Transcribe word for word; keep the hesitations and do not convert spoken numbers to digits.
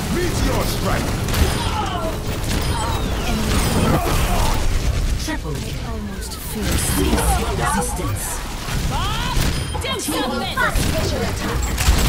Meteor strike! Triple. I almost feel safe. Resistance. Do something! Fast visual attack.